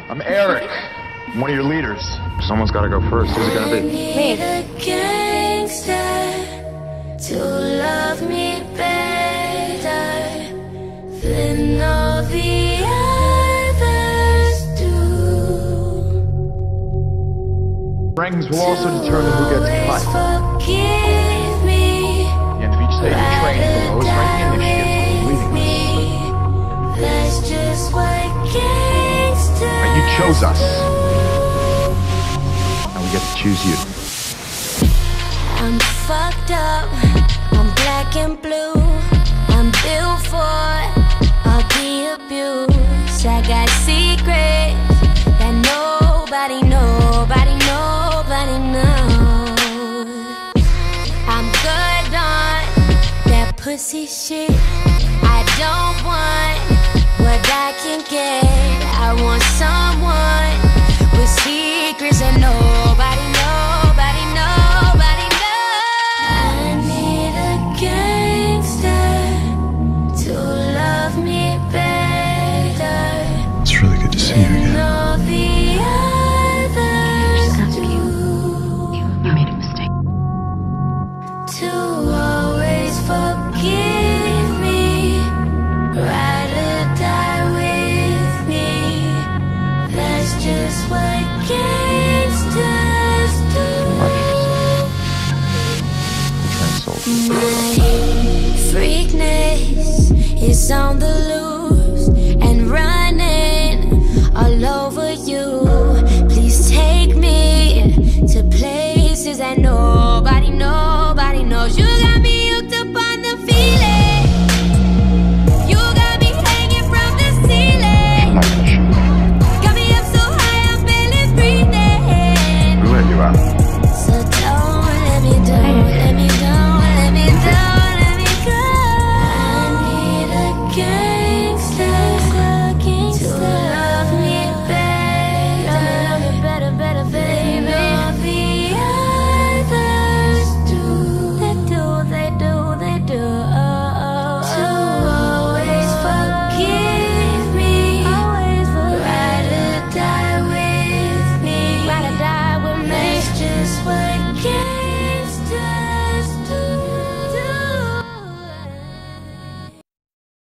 I'm Eric. I'm one of your leaders. Someone's got to go first. Who's it gonna be? Me. Gangsta to love me better than all the others do. Rankings will also determine who gets cut. Forgive me. At the end of each stage of training, the lowest ranking initiative will be leading this. That's just what gangsta. And you chose us. Now we get to choose you. I'm fucked up, I'm black and blue. I'm built for all the abuse. I got secrets that nobody knows. I'm good on that pussy shit. I don't want what I can get. I want someone with secrets that nobody knows. My freakness is on the loose.